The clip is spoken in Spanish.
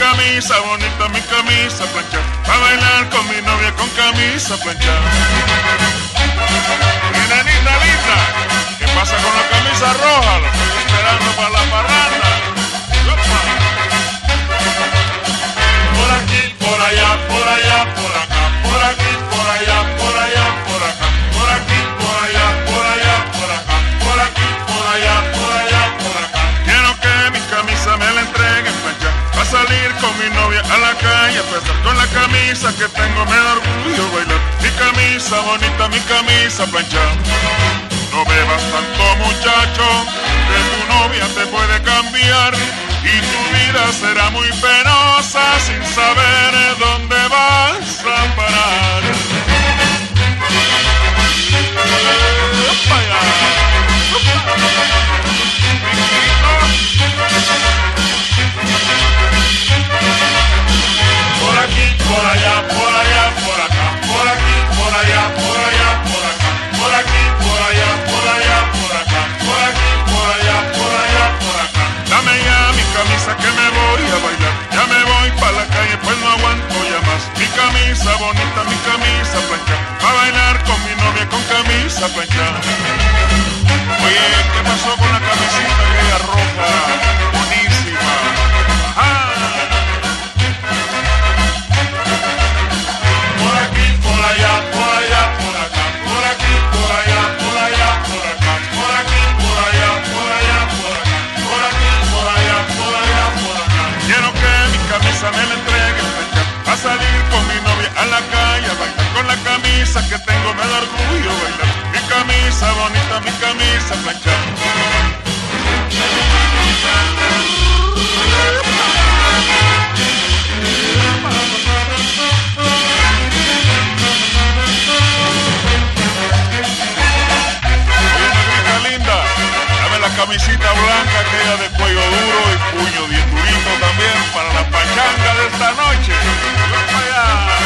camisa bonita, mi camisa planchada, a bailar con mi novia con camisa planchada. Mi nenita linda, ¿qué pasa con la camisa roja? Lo estoy esperando para la parranda. ¡Opa! Por aquí, por allá, por allá, por acá, por aquí, por allá, por allá, por acá, por aquí, por allá, por allá, por acá, por aquí, por allá, por allá, por acá. Quiero que mi camisa me la entreguen planchada, a salir con mi novia a la calle, a pesar con la camisa que tengo me da orgullo bailar. Mi camisa bonita, mi camisa planchada. No bebas tanto muchacho, que tu novia te puede cambiar y tu vida será muy penosa sin saber dónde vas a parar. Por aquí, por allá, por allá, por acá, por aquí, por allá, por allá, por acá, por aquí, por allá, por allá, por acá, por aquí, por allá, por allá, por acá. Dame ya mi camisa que me voy a bailar, ya me voy pa' la calle pues no aguanto ya más. Mi camisa bonita, mi camisa planchada, a bailar con mi novia con camisa planchada. Oye, ¿qué pasó con la camisita aquella roja? Buenísima. ¡Ajá! Por aquí, por allá, por allá, por acá, por aquí, por allá, por allá, por acá, por aquí, por allá, por allá, por acá, por aquí, por allá, por allá, por acá. Quiero que mi camisa me la entreguen planchada, a salir con mi novia a la calle, a bailar con la camisa que tengo me da orgullo bailar. Mi camisa bonita, mi camisa planchada. Camisita blanca, aquella de cuello duro y puño bien durito también para la pachanga de esta noche. ¡Vamos allá!